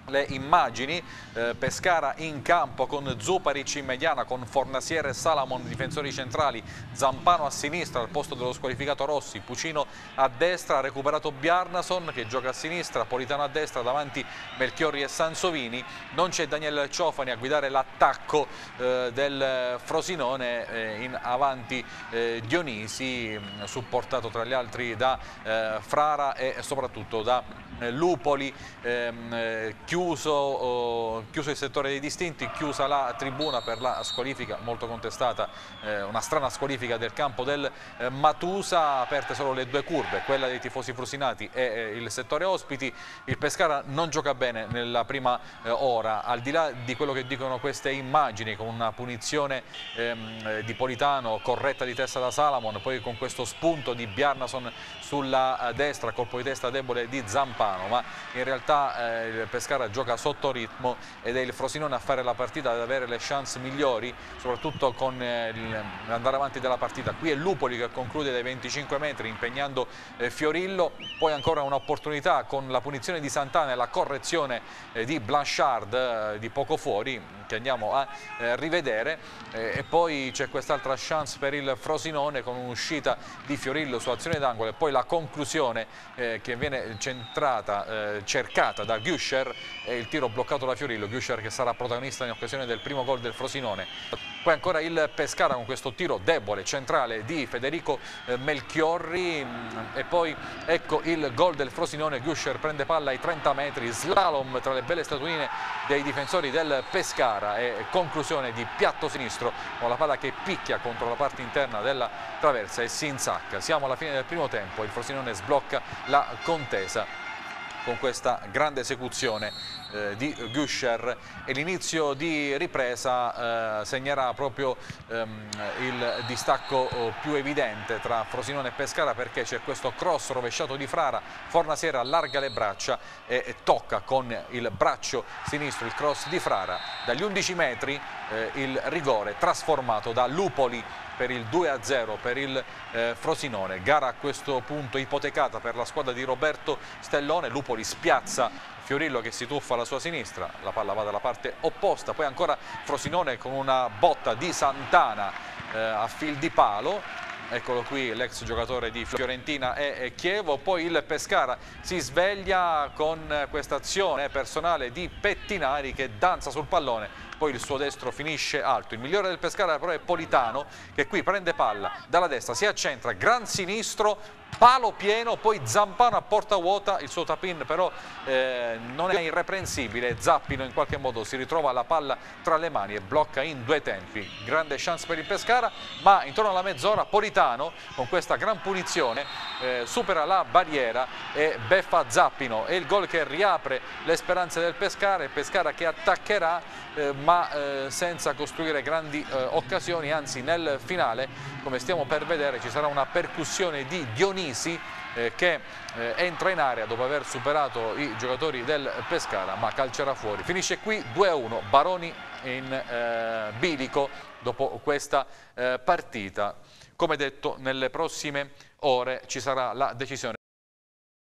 le immagini, Pescara in campo con Zuparic in mediana, con Fornasiere e Salamon difensori centrali, Zampano a sinistra al posto dello squalificato Rossi, Pucino a destra, ha recuperato Bjarnason che gioca a sinistra, Politano a destra, davanti Melchiorri e Sansovini, non c'è Daniel Ciofani a guidare l'attacco del Frosinone, in avanti Dionisi, supportato tra gli altri da Frara e soprattutto da Lupoli, chiuso il settore dei distinti, chiusa la tribuna per la squalifica molto contestata, una strana squalifica del campo del Matusa, aperte solo le due curve, quella dei tifosi frusinati e il settore ospiti. Il Pescara non gioca bene nella prima ora, al di là di quello che dicono queste immagini, con una punizione di Politano corretta di testa da Salamon, poi con questo spunto di Bjarnason sulla destra, colpo di testa debole di Zampano, ma in realtà il Pescara gioca sotto ritmo ed è il Frosinone a fare la partita, ad avere le chance migliori, soprattutto con l'andare avanti della partita. Qui è Lupoli che conclude dai 25 metri impegnando Fiorillo, poi ancora un'opportunità con la punizione di Santana e la correzione di Blanchard di poco fuori, che andiamo a rivedere, e poi c'è quest'altra chance per il Frosinone con un'uscita di Fiorillo su azione d'angolo e poi la conclusione che viene cercata da Güscher e il tiro bloccato da Fiorillo. Güscher che sarà protagonista in occasione del primo gol del Frosinone. Poi ancora il Pescara con questo tiro debole centrale di Federico Melchiorri e poi ecco il gol del Frosinone. Güscher prende palla ai 30 metri, slalom tra le belle statuine dei difensori del Pescara e conclusione di piatto sinistro con la palla che picchia contro la parte interna della traversa e si insacca. Siamo alla fine del primo tempo, il Frosinone sblocca la contesa con questa grande esecuzione di Güscher e l'inizio di ripresa segnerà proprio il distacco più evidente tra Frosinone e Pescara, perché c'è questo cross rovesciato di Frara, Fornasiera allarga le braccia e tocca con il braccio sinistro il cross di Frara dagli 11 metri, il rigore trasformato da Lupoli per il 2-0 per il Frosinone. Gara a questo punto ipotecata per la squadra di Roberto Stellone. Lupoli spiazza Fiorillo che si tuffa alla sua sinistra, la palla va dalla parte opposta, poi ancora Frosinone con una botta di Santana a fil di palo. Eccolo qui l'ex giocatore di Fiorentina e Chievo. Poi il Pescara si sveglia con questa azione personale di Pettinari che danza sul pallone, poi il suo destro finisce alto. Il migliore del Pescara però è Politano, che qui prende palla dalla destra, si accentra, gran sinistro, palo pieno, poi Zampano a porta vuota, il suo tap-in però non è irreprensibile. Zappino in qualche modo si ritrova la palla tra le mani e blocca in due tempi. Grande chance per il Pescara, ma intorno alla mezz'ora Politano con questa gran punizione supera la barriera e beffa Zappino, e il gol che riapre le speranze del Pescara. Il Pescara che attaccherà ma senza costruire grandi occasioni, anzi nel finale, come stiamo per vedere, ci sarà una percussione di Dionisi che entra in area dopo aver superato i giocatori del Pescara, ma calcerà fuori. Finisce qui 2-1, Baroni in bilico dopo questa partita. Come detto, nelle prossime ore ci sarà la decisione.